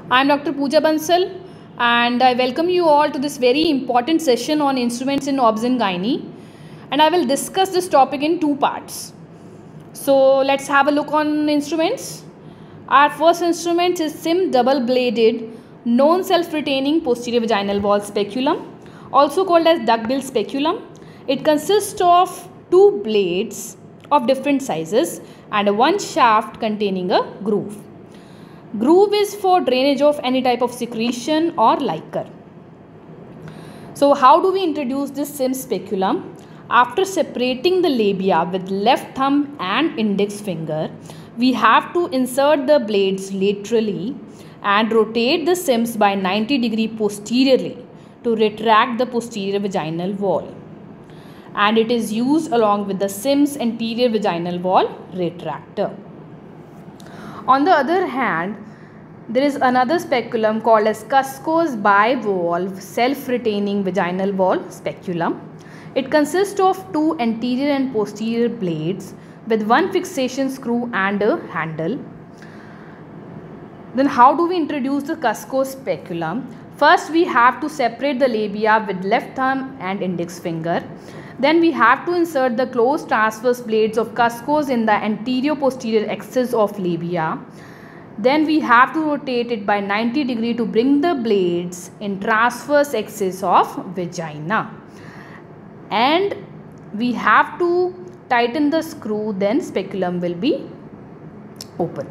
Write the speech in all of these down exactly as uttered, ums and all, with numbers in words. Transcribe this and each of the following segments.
I am Doctor Pooja Bansal and I welcome you all to this very important session on instruments in obs and gynae, and I will discuss this topic in two parts. So let's have a look on instruments. Our first instrument is SIM double bladed non-self-retaining posterior vaginal wall speculum, also called as duckbill speculum. It consists of two blades of different sizes and one shaft containing a groove. Groove is for drainage of any type of secretion or liquor. So how do we introduce this SIM speculum? After separating the labia with left thumb and index finger, we have to insert the blades laterally and rotate the SIMs by ninety degree posteriorly to retract the posterior vaginal wall. And it is used along with the SIMS anterior vaginal wall retractor. On the other hand, there is another speculum called as Cusco's bivalve self-retaining vaginal wall speculum. It consists of two anterior and posterior blades with one fixation screw and a handle. Then how do we introduce the Cusco's speculum? First, we have to separate the labia with left thumb and index finger. Then we have to insert the closed transverse blades of Cusco's in the anterior posterior axis of labia. Then we have to rotate it by ninety degree to bring the blades in transverse axis of vagina. And we have to tighten the screw, then speculum will be open.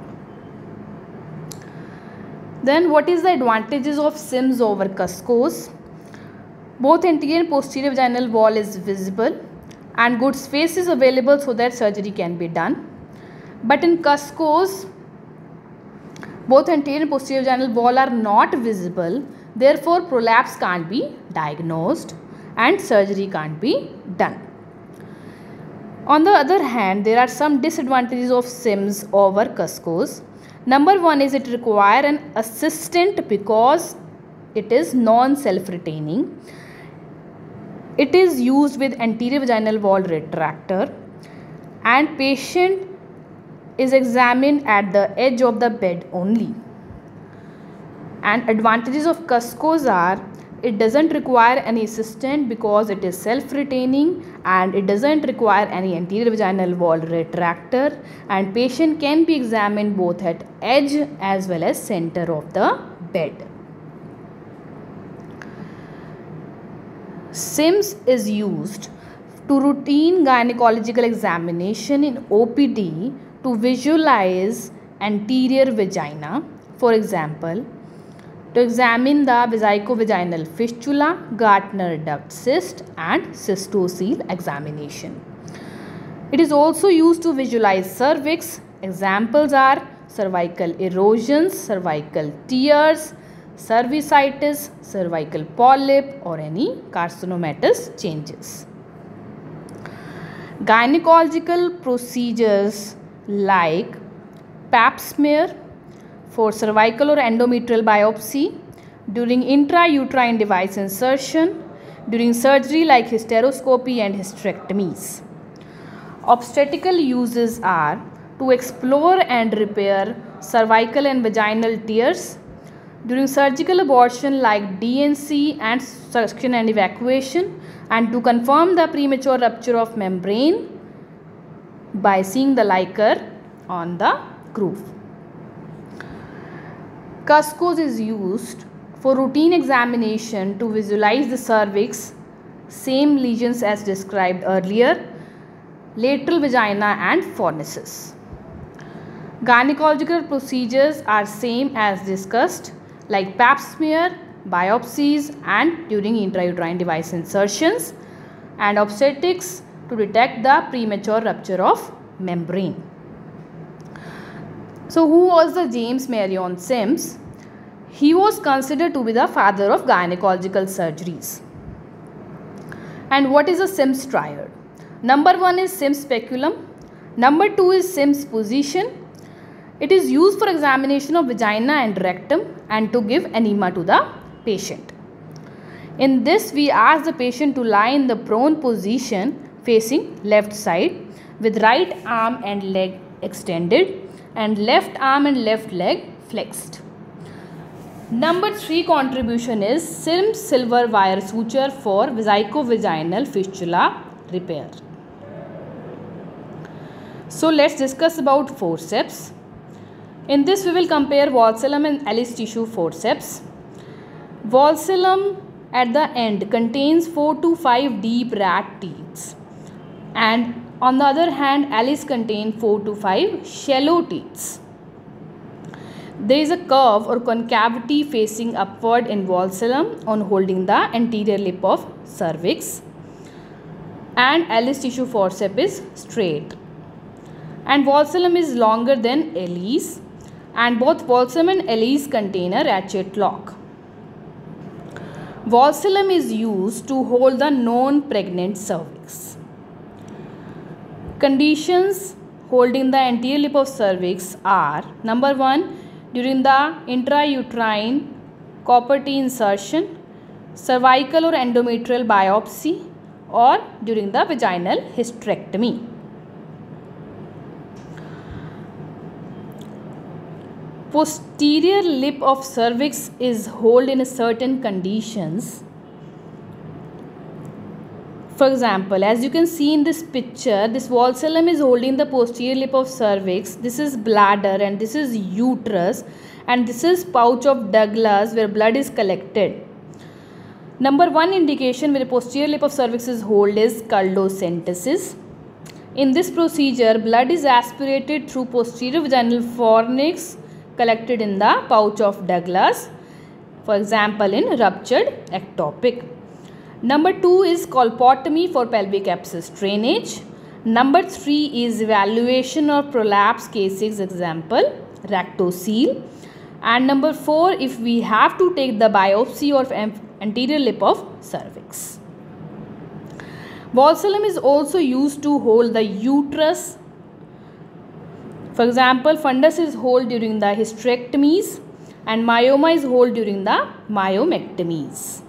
Then what is the advantages of SIMS over Cusco's? Both anterior and posterior vaginal wall is visible and good space is available so that surgery can be done. But in Cusco's, both anterior and posterior vaginal wall are not visible, therefore prolapse can't be diagnosed and surgery can't be done. On the other hand, there are some disadvantages of SIMS over Cusco's. Number one is it requires an assistant because it is non-self-retaining. It is used with anterior vaginal wall retractor and patient is examined at the edge of the bed only. And advantages of Cusco's are it doesn't require any assistant because it is self-retaining and it doesn't require any anterior vaginal wall retractor, and patient can be examined both at edge as well as center of the bed. SIMS is used to routine gynecological examination in O P D to visualize anterior vagina. For example, to examine the vesicovaginal fistula, Gartner duct cyst and cystocele examination. It is also used to visualize cervix. Examples are cervical erosions, cervical tears, cervicitis, cervical polyp or any carcinomatous changes. Gynecological procedures like pap smear for cervical or endometrial biopsy, during intrauterine device insertion, during surgery like hysteroscopy and hysterectomies. Obstetrical uses are to explore and repair cervical and vaginal tears, during surgical abortion like D N C and suction and evacuation, and to confirm the premature rupture of membrane by seeing the liquor on the groove. Cusco's is used for routine examination to visualize the cervix, same lesions as described earlier, lateral vagina and fornices. Gynecological procedures are same as discussed like pap smear, biopsies and during intrauterine device insertions, and obstetrics to detect the premature rupture of membrane. So who was the James Marion Sims? He was considered to be the father of gynecological surgeries. And what is a Sims triad? Number one is Sims speculum. Number two is Sims position. It is used for examination of vagina and rectum and to give enema to the patient. In this, we ask the patient to lie in the prone position facing left side with right arm and leg extended and left arm and left leg flexed. Number three contribution is S I R M silver wire suture for vesicovaginal fistula repair. So let's discuss about forceps. In this we will compare valsellum and Ellis tissue forceps. Valsellum at the end contains four to five deep rat teeth, and on the other hand Ellis contains four to five shallow teeth. There is a curve or concavity facing upward in valsellum on holding the anterior lip of cervix, and Ellis tissue forceps is straight, and valsellum is longer than Ellis, and both valsellum and Ellis contain a ratchet lock. Valsellum is used to hold the non-pregnant cervix. Conditions holding the anterior lip of cervix are: number one, during the intrauterine copper T insertion, cervical or endometrial biopsy, or during the vaginal hysterectomy. Posterior lip of cervix is held in certain conditions. For example, as you can see in this picture, this valsellum is holding the posterior lip of cervix. This is bladder and this is uterus, and this is pouch of Douglas where blood is collected. Number one indication where the posterior lip of cervix is held is culdocentesis. In this procedure, blood is aspirated through posterior vaginal fornix collected in the pouch of Douglas, for example in ruptured ectopic. Number two is colpotomy for pelvic abscess drainage. Number three is evaluation of prolapse cases, example rectocele. And number four, if we have to take the biopsy of anterior lip of cervix. Valsellum is also used to hold the uterus. For example, fundus is held during the hysterectomies and myoma is held during the myomectomies.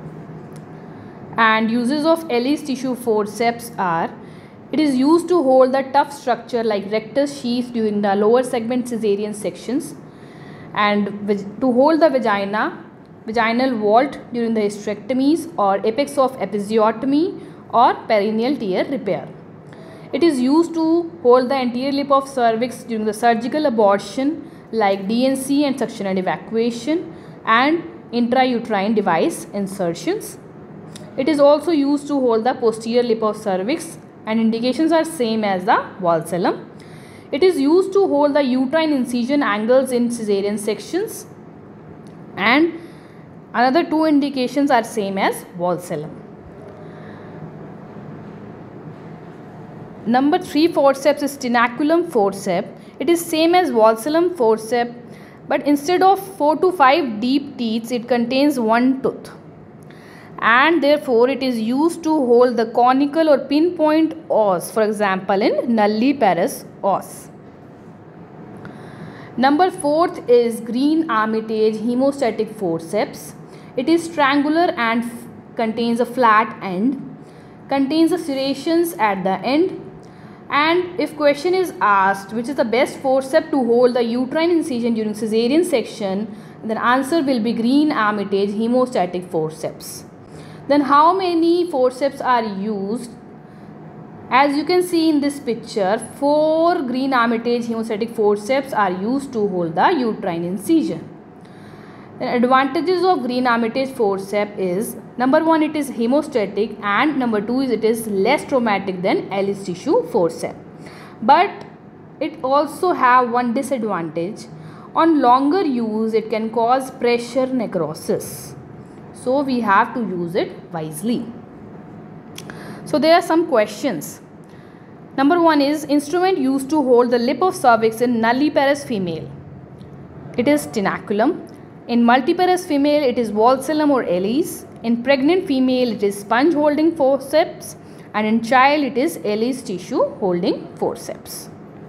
And uses of Ellis tissue forceps are: it is used to hold the tough structure like rectus sheath during the lower segment cesarean sections, and to hold the vagina, vaginal vault during the hysterectomies or apex of episiotomy or perineal tear repair. It is used to hold the anterior lip of cervix during the surgical abortion like D N C and suctional evacuation and intrauterine device insertions. It is also used to hold the posterior lip of cervix, and indications are same as the valsellum. It is used to hold the uterine incision angles in cesarean sections, and another two indications are same as valsellum. Number three forceps is tenaculum forceps. It is same as valsellum forceps, but instead of four to five deep teeth, it contains one tooth, and therefore it is used to hold the conical or pinpoint os, for example in nulliparous os. Number fourth is green Armitage hemostatic forceps. It is triangular and contains a flat end, contains the serrations at the end, and if question is asked which is the best forceps to hold the uterine incision during cesarean section, then answer will be green Armitage hemostatic forceps. Then how many forceps are used? As you can see in this picture, four green Armitage hemostatic forceps are used to hold the uterine incision. The advantages of green Armitage forceps is: number one, it is hemostatic, and number two is it is less traumatic than Ellis tissue forceps. But it also have one disadvantage: on longer use it can cause pressure necrosis. So we have to use it wisely. So there are some questions. Number one is instrument used to hold the lip of cervix in nulliparous female. It is tenaculum. In multiparous female it is valsellum or Ellis. In pregnant female it is sponge holding forceps, and in child it is Ellis tissue holding forceps.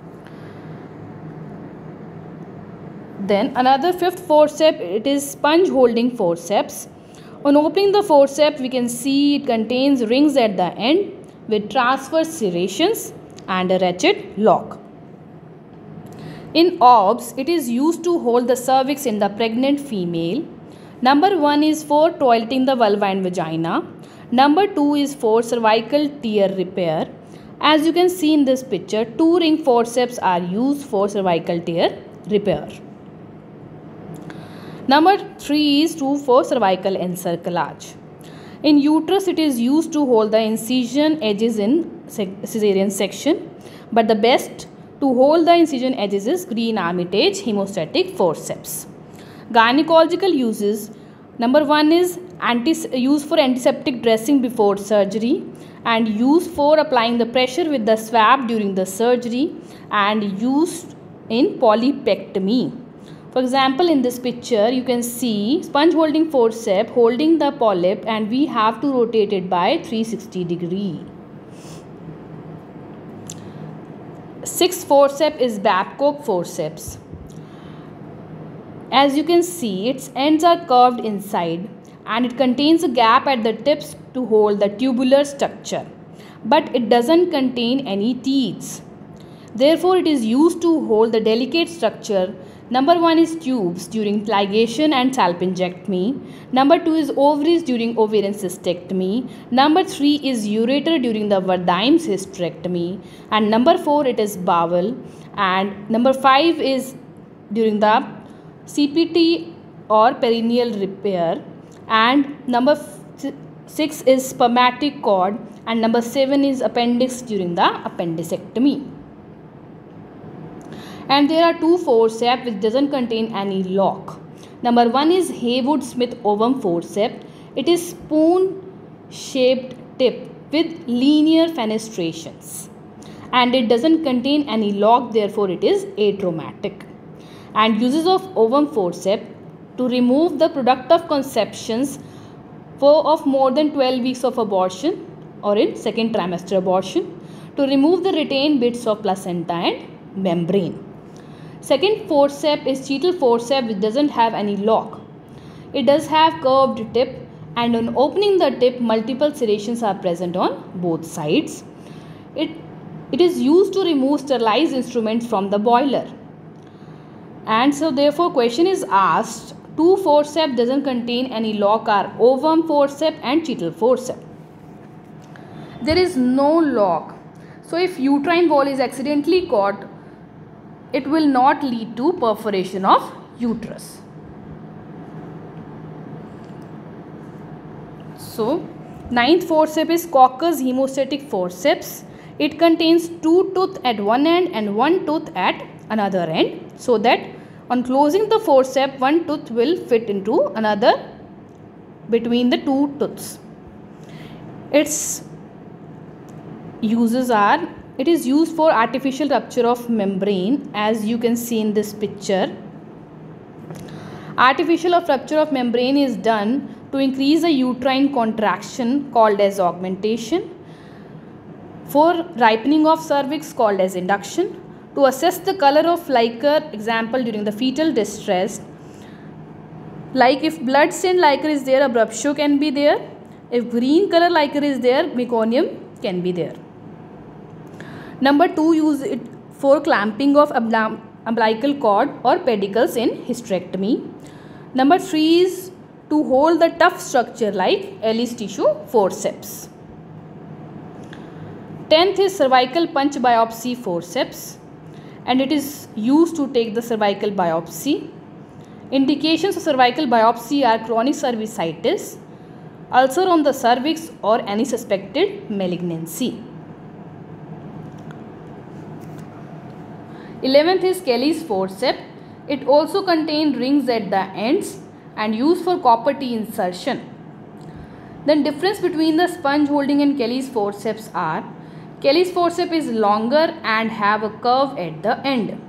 Then another fifth forceps, it is sponge holding forceps. On opening the forceps, we can see it contains rings at the end with transverse serrations and a ratchet lock. In OBS, it is used to hold the cervix in the pregnant female. Number one is for toileting the vulva and vagina. Number two is for cervical tear repair. As you can see in this picture, two ring forceps are used for cervical tear repair. Number three is two for cervical encirclage. In uterus, it is used to hold the incision edges in cesarean section, but the best to hold the incision edges is green Armitage hemostatic forceps. Gynecological uses: number one is anti use for antiseptic dressing before surgery, and use for applying the pressure with the swab during the surgery, and used in polypectomy. For example, in this picture you can see sponge holding forceps holding the polyp, and we have to rotate it by three hundred sixty degree. Sixth forceps is Babcock forceps. As you can see, its ends are curved inside and it contains a gap at the tips to hold the tubular structure, but it doesn't contain any teats. Therefore, it is used to hold the delicate structure. Number one is tubes during ligation and salpingectomy. Number two is ovaries during ovarian cystectomy. Number three is ureter during the Verdheim's hysterectomy. And number four, it is bowel. And number five is during the C P T or perineal repair. And number six is spermatic cord. And number seven is appendix during the appendicectomy. And there are two forceps which doesn't contain any lock. Number one is Haywood Smith ovum forceps. It is spoon shaped tip with linear fenestrations, and it doesn't contain any lock, therefore it is atraumatic. And uses of ovum forceps: to remove the product of conceptions for of more than twelve weeks of abortion or in second trimester abortion, to remove the retained bits of placenta and membrane. Second forceps is Cheadle forceps, which doesn't have any lock. It does have curved tip, and on opening the tip, multiple serrations are present on both sides. It, it is used to remove sterilized instruments from the boiler. And so therefore question is asked, two forceps doesn't contain any lock are ovum forceps and Cheadle forceps. There is no lock. So if uterine wall is accidentally caught, it will not lead to perforation of uterus. So, ninth forceps is Cocker's hemostatic forceps. It contains two tooth at one end and one tooth at another end, so that on closing the forceps, one tooth will fit into another between the two tooths. Its uses are: it is used for artificial rupture of membrane, as you can see in this picture. Artificial of rupture of membrane is done to increase the uterine contraction, called as augmentation. For ripening of cervix, called as induction. To assess the color of liquor, example during the fetal distress, like if blood stained liquor is there, abruptio can be there. If green color liquor is there, meconium can be there. Number two, use it for clamping of umbilical cord or pedicles in hysterectomy. Number three is to hold the tough structure like Ellis tissue forceps. Tenth is cervical punch biopsy forceps, and it is used to take the cervical biopsy. Indications of cervical biopsy are chronic cervicitis, ulcer on the cervix, or any suspected malignancy. eleventh is Kelly's forceps. It also contains rings at the ends and used for copper T insertion. Then difference between the sponge holding and Kelly's forceps are: Kelly's forceps is longer and have a curve at the end.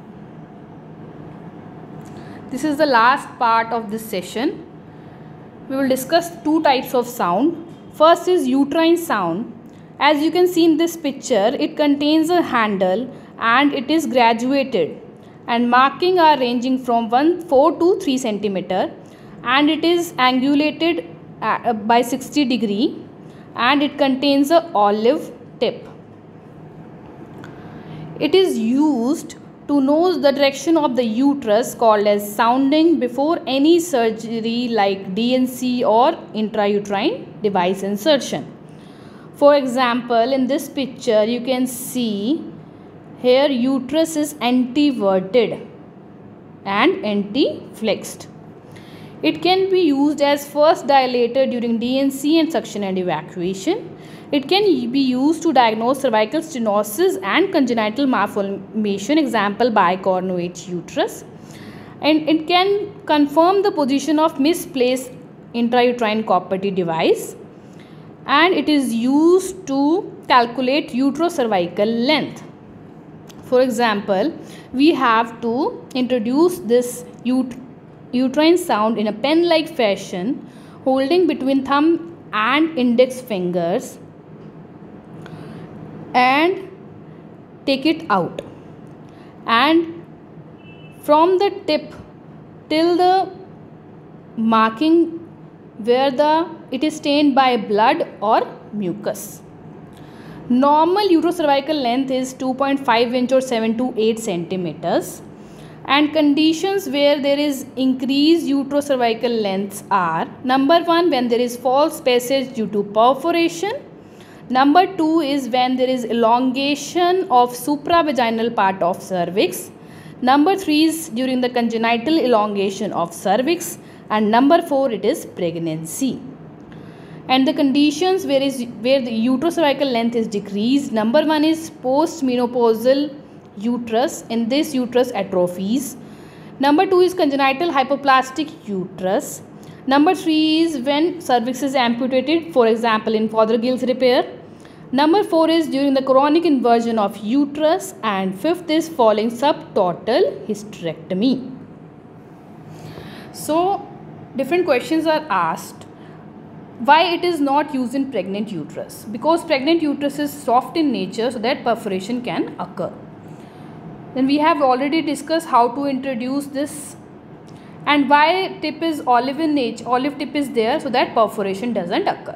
This is the last part of this session. We will discuss two types of sound. First is uterine sound. As you can see in this picture, it contains a handle and it is graduated, and marking are ranging from one four to three centimeter, and it is angulated by sixty degree, and it contains a olive tip. It is used to know the direction of the uterus called as sounding before any surgery like D N C or intrauterine device insertion. For example, in this picture you can see here uterus is anteverted and anti-flexed. It can be used as first dilator during D N C and suction and evacuation. It can be used to diagnose cervical stenosis and congenital malformation, example bicornuate uterus. And it can confirm the position of misplaced intrauterine Copperty device. And it is used to calculate uterocervical length. For example, we have to introduce this ut uterine sound in a pen-like fashion, holding between thumb and index fingers, and take it out, and from the tip till the marking where the it is stained by blood or mucus. Normal uterocervical length is two point five inch or seven to eight centimeters, and conditions where there is increased uterocervical lengths are: number one, when there is false passage due to perforation. Number two is when there is elongation of supravaginal part of cervix. Number three is during the congenital elongation of cervix. And number four, it is pregnancy. And the conditions where is where the uterocervical length is decreased. Number one is postmenopausal uterus. In this, uterus atrophies. Number two is congenital hypoplastic uterus. Number three is when cervix is amputated, for example in Fothergill's repair. Number four is during the chronic inversion of uterus, and fifth is following subtotal hysterectomy. So different questions are asked. Why it is not used in pregnant uterus? Because pregnant uterus is soft in nature, so that perforation can occur. Then we have already discussed how to introduce this, and why tip is olive in nature, olive tip is there so that perforation doesn't occur.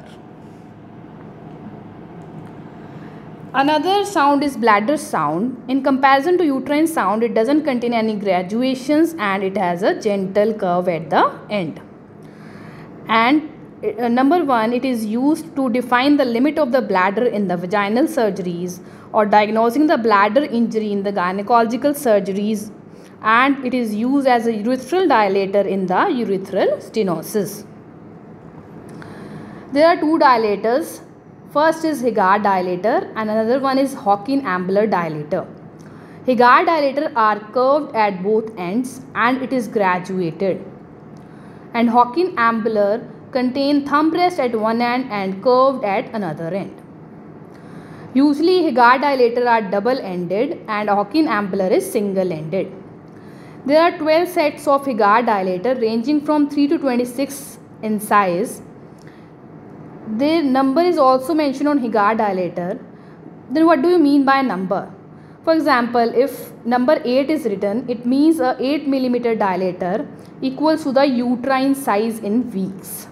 Another sound is bladder sound. In comparison to uterine sound, it doesn't contain any graduations and it has a gentle curve at the end. And uh, number one, it is used to define the limit of the bladder in the vaginal surgeries or diagnosing the bladder injury in the gynecological surgeries, and it is used as a urethral dilator in the urethral stenosis. There are two dilators. First is Hegar dilator and another one is Hawkin-Ambler dilator. Hegar dilator are curved at both ends and it is graduated. And Hawkin-Ambler contain thumb rest at one end and curved at another end. Usually Hegar dilator are double-ended and Hawkin-Ambler is single-ended. There are twelve sets of Hegar dilator ranging from three to twenty-six in size. Their number is also mentioned on Hegar dilator. Then what do you mean by number? For example, if number eight is written, it means a eight millimeter dilator equals to the uterine size in weeks.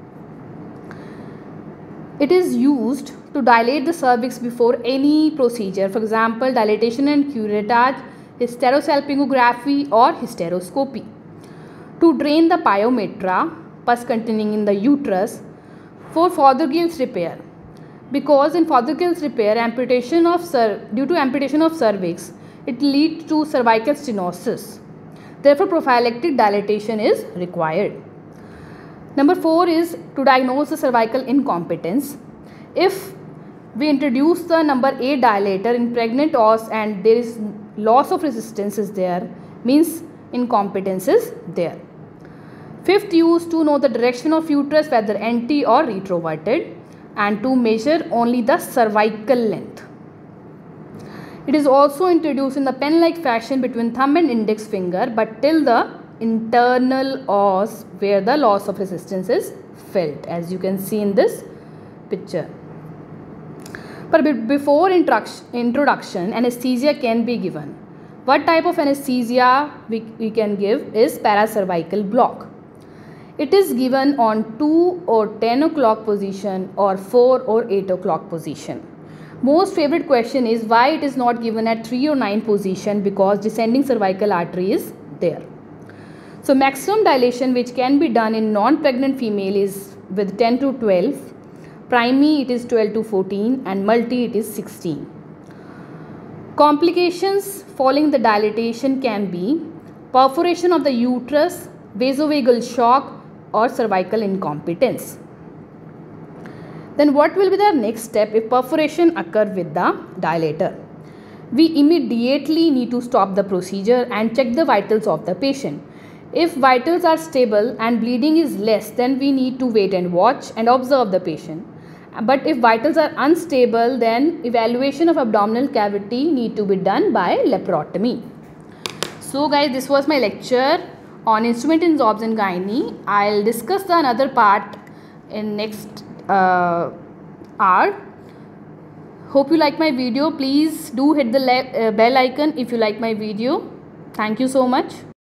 It is used to dilate the cervix before any procedure. For example, dilatation and curettage, hysterosalpingography or hysteroscopy. To drain the pyometra, pus containing in the uterus, for Fothergill's repair, because in Fothergill's repair, amputation of due to amputation of cervix, it leads to cervical stenosis. Therefore, prophylactic dilatation is required. Number four is to diagnose the cervical incompetence. If we introduce the number eight dilator in pregnant os and there is loss of resistance is there, means incompetence is there. Fifth, used to know the direction of uterus, whether anti or retroverted, and to measure only the cervical length. It is also introduced in the pen-like fashion between thumb and index finger, but till the internal os where the loss of resistance is felt, as you can see in this picture. But before introduction, anesthesia can be given. What type of anesthesia we, we can give is paracervical block. It is given on two or ten o'clock position or four or eight o'clock position. Most favorite question is why it is not given at three or nine position, because descending cervical artery is there. So maximum dilation which can be done in non-pregnant female is with ten to twelve, primi it is twelve to fourteen, and multi it is sixteen. Complications following the dilatation can be perforation of the uterus, vasovagal shock, or cervical incompetence. Then what will be the next step if perforation occur with the dilator? We immediately need to stop the procedure and check the vitals of the patient. If vitals are stable and bleeding is less, then we need to wait and watch and observe the patient. But if vitals are unstable, then evaluation of abdominal cavity need to be done by laparotomy. So guys, this was my lecture on instrument in obs and gynae. I'll discuss the another part in next uh, hour. Hope you like my video. Please do hit the uh, bell icon if you like my video. Thank you so much.